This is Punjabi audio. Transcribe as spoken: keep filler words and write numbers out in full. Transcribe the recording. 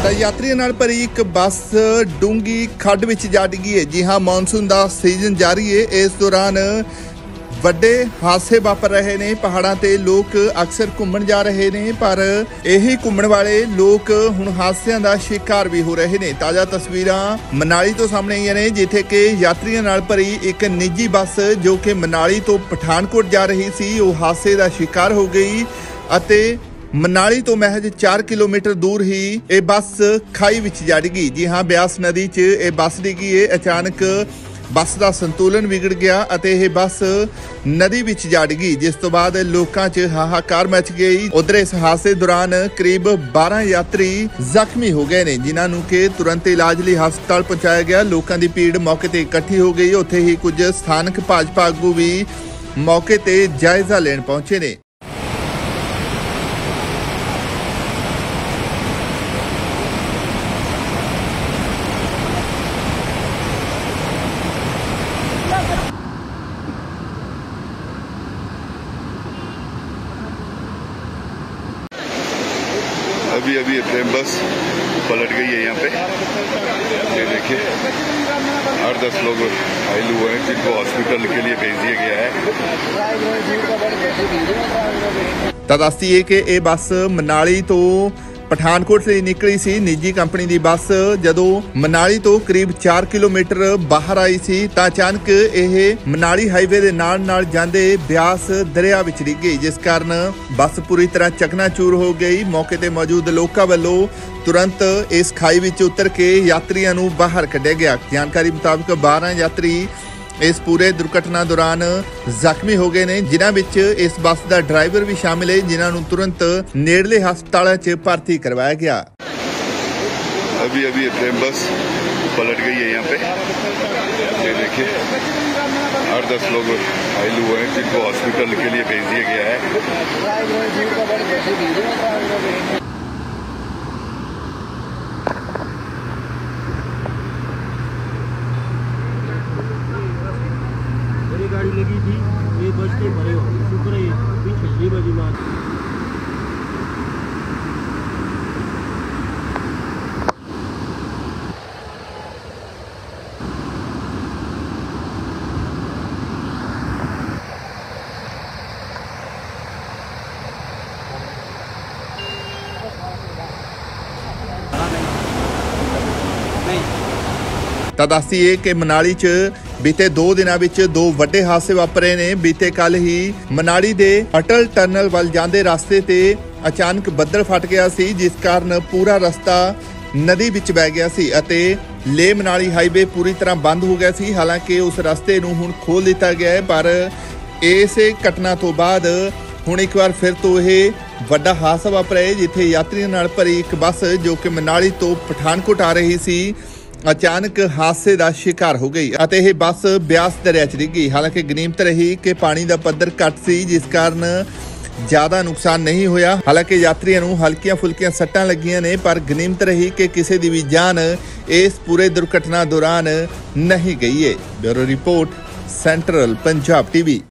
ਤਾਂ ਯਾਤਰੀਆਂ ਨਾਲ ਭਰੀ ਇੱਕ ਬੱਸ ਡੂੰਗੀ ਖੱਡ ਵਿੱਚ ਜਾ ਡਿੱਗੀ ਹੈ। ਜੀ ਹਾਂ, ਮੌਨਸੂਨ ਦਾ ਸੀਜ਼ਨ ਜਾਰੀ ਹੈ। ਇਸ ਦੌਰਾਨ ਵੱਡੇ ਹਾਦਸੇ ਵਾਪਰ ਰਹੇ ਨੇ। ਪਹਾੜਾਂ ਤੇ ਲੋਕ ਅਕਸਰ ਘੁੰਮਣ ਜਾ ਰਹੇ ਨੇ, ਪਰ ਇਹੀ ਘੁੰਮਣ ਵਾਲੇ ਲੋਕ ਹੁਣ ਹਾਦਸਿਆਂ ਦਾ ਸ਼ਿਕਾਰ ਵੀ ਹੋ ਰਹੇ ਨੇ। ਤਾਜ਼ਾ ਤਸਵੀਰਾਂ ਮਨਾਲੀ ਤੋਂ ਸਾਹਮਣੇ ਆਈਆਂ ਨੇ, ਜਿੱਥੇ ਕਿ ਯਾਤਰੀਆਂ ਨਾਲ ਭਰੀ ਇੱਕ ਨਿੱਜੀ ਬੱਸ ਜੋ ਕਿ ਮਨਾਲੀ ਤੋਂ ਪਠਾਨਕੋਟ ਜਾ ਰਹੀ ਸੀ, ਉਹ ਹਾਦਸੇ ਦਾ ਸ਼ਿਕਾਰ ਹੋ ਗਈ ਅਤੇ ਮਨਾਲੀ ਤੋਂ ਮਹਿਜ ਚਾਰ ਕਿਲੋਮੀਟਰ ਦੂਰ ਹੀ ਇਹ ਬੱਸ ਖਾਈ ਵਿੱਚ ਜਾ ਡਿੱਗੀ। ਜੀ ਹਾਂ, ਬਿਆਸ ਨਦੀ 'ਚ ਇਹ ਬੱਸ ਡਿੱਗੀ ਹੈ। ਅਚਾਨਕ ਬੱਸ ਦਾ ਸੰਤੁਲਨ ਵਿਗੜ ਗਿਆ ਅਤੇ ਇਹ ਬੱਸ ਨਦੀ ਵਿੱਚ ਜਾ ਡਿੱਗੀ, ਜਿਸ ਤੋਂ ਬਾਅਦ ਲੋਕਾਂ 'ਚ ਹਾਹਾਕਾਰ ਮਚ ਗਈ। ਉਧਰ ਇਸ ਹਾਦਸੇ ਦੌਰਾਨ ਕਰੀਬ ਬਾਰਾਂ ਯਾਤਰੀ ਜ਼ਖਮੀ ਹੋ ਗਏ ਨੇ, ਜਿਨ੍ਹਾਂ ਨੂੰ ਕਿ ਤੁਰੰਤ ਇਲਾਜ ਲਈ ਹਸਪਤਾਲ ਪਹੁੰਚਾਇਆ ਗਿਆ। ਲੋਕਾਂ ਦੀ ਭੀੜ ਮੌਕੇ ਤੇ ਇਕੱਠੀ ਹੋ ਗਈ। ਉੱਥੇ ਹੀ ਕੁਝ ਸਥਾਨਕ ਭਾਜਪਾ ਆਗੂ ਵੀ ਮੌਕੇ ਤੇ ਜਾਇਜ਼ਾ ਲੈਣ ਪਹੁੰਚੇ ਨੇ। अभी अभी प्रेम बस पलट गई है यहाँ पे। ये देखिए, आठ दस लोग घायल हुए हैं, जिनको हॉस्पिटल के लिए भेज दिया गया है। ਤਾਂ ਦੱਸ ਦਈਏ ਕਿ ਇਹ ਬੱਸ ਮਨਾਲੀ ਤੋਂ ਪਠਾਨਕੋਟ ਲਈ ਨਿਕਲੀ ਸੀ। ਨਿੱਜੀ ਕੰਪਨੀ ਦੀ ਬੱਸ ਜਦੋਂ ਮਨਾਲੀ ਤੋਂ ਕਰੀਬ ਚਾਰ ਕਿਲੋਮੀਟਰ ਬਾਹਰ ਆਈ ਸੀ ਤਾਂ ਅਚਾਨਕ ਇਹ ਮਨਾਲੀ ਹਾਈਵੇ ਦੇ ਨਾਲ ਨਾਲ ਜਾਂਦੇ ਬਿਆਸ ਦਰਿਆ ਵਿੱਚ ਡਿੱਗ ਗਈ, ਜਿਸ ਕਾਰਨ ਬੱਸ ਪੂਰੀ ਤਰ੍ਹਾਂ ਚਕਨਾਚੂਰ ਹੋ ਗਈ। ਮੌਕੇ ਤੇ ਮੌਜੂਦ ਲੋਕਾਂ ਵੱਲੋਂ ਤੁਰੰਤ ਇਸ ਖਾਈ ਵਿੱਚ ਉਤਰ ਕੇ ਯਾਤਰੀਆਂ ਨੂੰ ਬਾਹਰ ਕੱਢਿਆ ਗਿਆ। ਜਾਣਕਾਰੀ ਮੁਤਾਬਕ ਬਾਰਾਂ ਯਾਤਰੀ ਇਸ ਪੂਰੇ ਦੁਰਘਟਨਾ ਦੌਰਾਨ ਜ਼ਖਮੀ ਹੋ ਗਏ ਨੇ, ਜਿਨ੍ਹਾਂ ਵਿੱਚ ਇਸ ਬੱਸ ਦਾ ਡਰਾਈਵਰ ਵੀ ਸ਼ਾਮਿਲ ਹੈ, ਜਿਨ੍ਹਾਂ ਨੂੰ ਤੁਰੰਤ ਨੇੜਲੇ ਹਸਪਤਾਲਾਂ 'ਚ ਭਰਤੀ ਕਰਵਾਇਆ ਗਿਆ। अभी अभी प्रेम बस पलट गई है यहाँ पे। ये देखिए, आठ दस लोग घायल हुए हैं, जिनको हॉस्पिटल के लिए भेज दिया गया है। गाड़ी लगी थी, ये बस के भरे हो शुक्र है पीछे ये बजी मार। ਤਾਂ ਦੱਸ ਦਈਏ ਕਿ ਮਨਾਲੀ 'ਚ ਬੀਤੇ ਦੋ ਦਿਨਾਂ ਵਿੱਚ ਦੋ ਵੱਡੇ ਹਾਦਸੇ ਵਾਪਰੇ ਨੇ। ਬੀਤੇ ਕੱਲ ਹੀ ਮਨਾਲੀ ਦੇ ਅਟਲ ਟਨਲ ਵੱਲ ਜਾਂਦੇ ਰਸਤੇ ਤੇ ਅਚਾਨਕ ਬੱਦਲ ਫਟ ਗਿਆ ਸੀ, ਜਿਸ ਕਾਰਨ ਪੂਰਾ ਰਸਤਾ ਨਦੀ ਵਿੱਚ ਵਹਿ ਗਿਆ ਸੀ ਅਤੇ ਲੇਹ ਮਨਾਲੀ ਹਾਈਵੇ ਪੂਰੀ ਤਰ੍ਹਾਂ ਬੰਦ ਹੋ ਗਿਆ ਸੀ। ਹਾਲਾਂਕਿ ਉਸ ਰਸਤੇ ਨੂੰ ਹੁਣ ਖੋਲ੍ਹ ਦਿੱਤਾ ਗਿਆ ਹੈ, ਪਰ ਇਸੇ ਘਟਨਾ ਤੋਂ ਬਾਅਦ ਹੁਣ ਇੱਕ ਵਾਰ ਫਿਰ ਤੋਂ ਇਹ ਵੱਡਾ ਹਾਦਸਾ ਵਾਪਰਿਆ, ਜਿੱਥੇ ਯਾਤਰੀਆਂ ਨਾਲ ਭਰੀ ਇੱਕ ਬੱਸ ਜੋ ਕਿ ਮਨਾਲੀ ਤੋਂ ਪਠਾਨਕੋਟ ਆ ਰਹੀ ਸੀ ਅਚਾਨਕ ਹਾਦਸੇ ਦਾ ਸ਼ਿਕਾਰ ਹੋ ਗਈ ਅਤੇ ਇਹ ਬੱਸ ਬਿਆਸ ਦਰਿਆ 'ਚ ਡਿੱਗੀ। ਹਾਲਾਂਕਿ ਗਨੀਮਤ ਰਹੀ ਕਿ ਪਾਣੀ ਦਾ ਪੱਧਰ ਘੱਟ ਸੀ, ਜਿਸ ਕਾਰਨ ਜ਼ਿਆਦਾ ਨੁਕਸਾਨ ਨਹੀਂ ਹੋਇਆ। ਹਾਲਾਂਕਿ ਯਾਤਰੀਆਂ ਨੂੰ ਹਲਕੀਆਂ ਫੁਲਕੀਆਂ ਸੱਟਾਂ ਲੱਗੀਆਂ ਨੇ, ਪਰ ਗਨੀਮਤ ਰਹੀ ਕਿ ਕਿਸੇ ਦੀ ਵੀ ਜਾਨ ਇਸ ਪੂਰੇ ਦੁਰਘਟਨਾ ਦੌਰਾਨ ਨਹੀਂ ਗਈ ਹੈ। Bureau report, central Punjab TV.